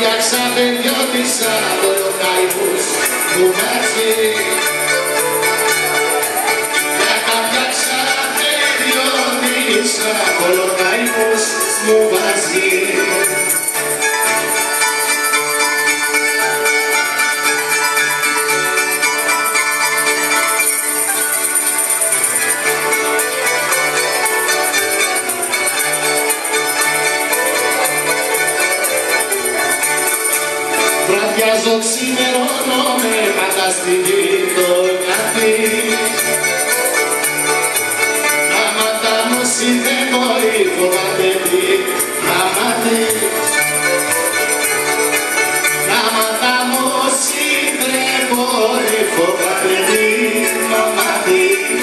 φτιάξα παιδιώτησα όλο καημούς μου βάζει. Τα φτιάξα παιδιώτησα όλο καημούς μου βάζει. Βραδιάζω, ξημερώνομαι πάντα στη γειτονιά της. Τα μάτια μου συνδεμόρει φοβάται τη μαμά της. Τα μάτια μου συνδεμόρει φοβάται τη μαμά της.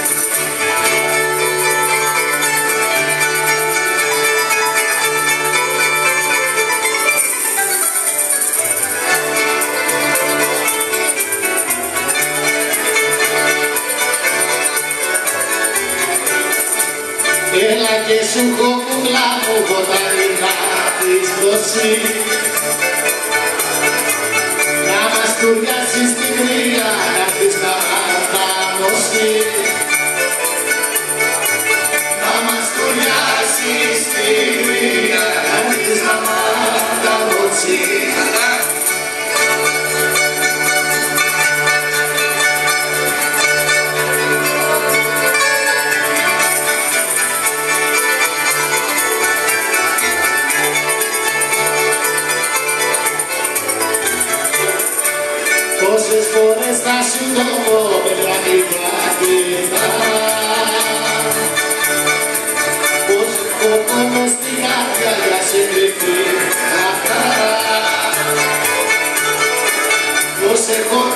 Έλα και σου έχω κουκλά μου ποτάρι να της δώσει. Να μας τουριάσεις την κρύα, να πεις να μαθανώσει. Να μας τουριάσεις την κρύα, να πεις να μαθανώσει. Πόσες φορές θα σου το πω με τραγικά κλειστά. Πώς ο πόνος στην καρδιά για σε κρυφή αυτά. Πώς έχω